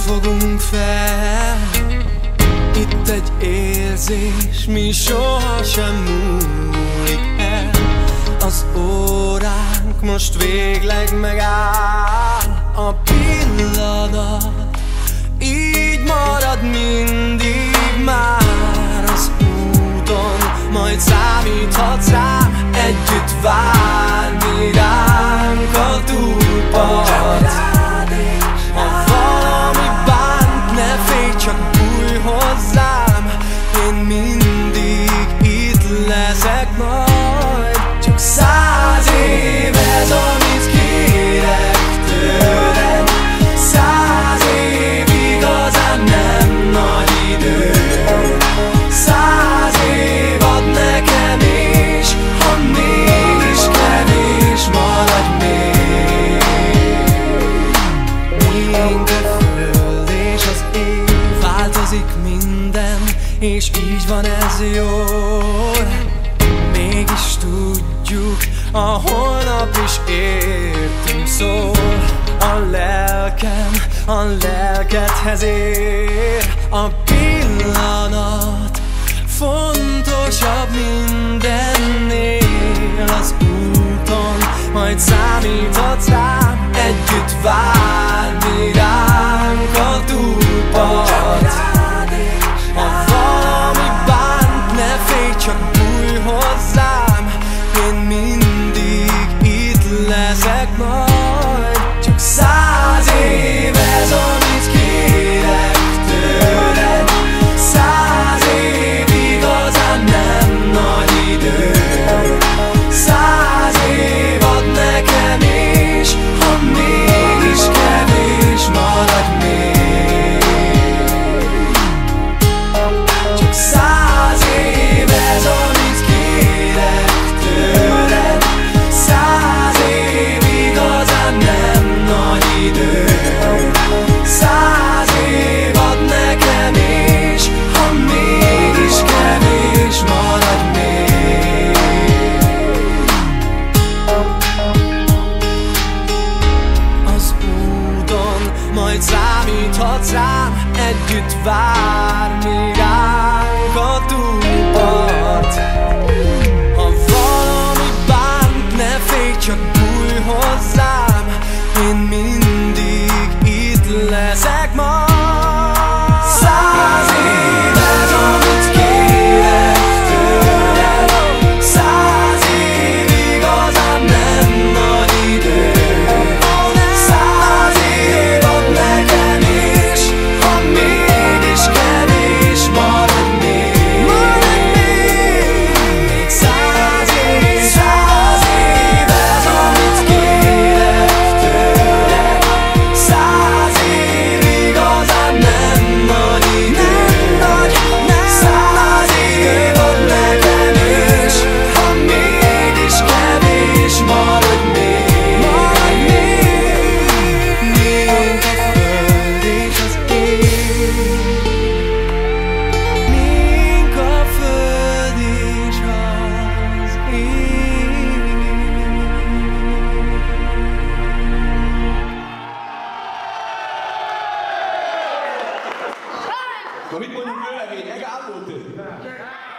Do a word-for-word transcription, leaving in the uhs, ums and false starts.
fogunk fel. Itt egy érzés, mi sohasem múlik el. Az óránk most végleg megáll. A pillanat így marad mindig már az úton, majd számíthatsz rám. Együtt várni ránk a túlpart. Ha valami bánt, ne félj, csak bújj hozzám. Én mindig itt leszek majd. Csak száz év ez, amit kérek tőled. Száz év igazán nem nagy idő. Száz év ad nekem is, ha mégis kevés, maradj még. Mint a föld és az ég, változik minden, és így van ez jól. Mégis tudjuk, a holnap is értünk szól. A lelkem a lelkedhez ér. A pillanat fontosabb mindennél. Az úton majd számíthatsz rám. Együtt várni ránk a túlpart. Ha valami bánt, ne félj, csak bújj hozzám. Én mindig itt leszek majd. Csak száz év ez, amit kérek tőled. Száz év igazán nem nagy idő. Száz év ad nekem is, ha mégis kevés, maradj még. Csak száz év ez, amit kérek tőled. Száz év igazán nem nagy idő. Száz év ad nekem is, ha mégis kevés, maradj még. Az úton majd számíthatsz rám. Együtt várni ránk a túlpart. Ha valami bánt, ne félj, csak bújj hozzám. Én mindig itt leszek majd. Száz év ez, amit kérek tőled. Száz év igazán nem nagy idő. Száz év ad nekem is, ha mégis kevés, maradj még. Még száz év, száz év ez, amit kérek tőled. Száz év igazán nem nagy idő. Száz év ad nekem is, ha mégis kevés, maradj még. Mint a föld és az ég. Mint a föld és az ég. Na mit mondjuk vőlegény? Egál volt ő?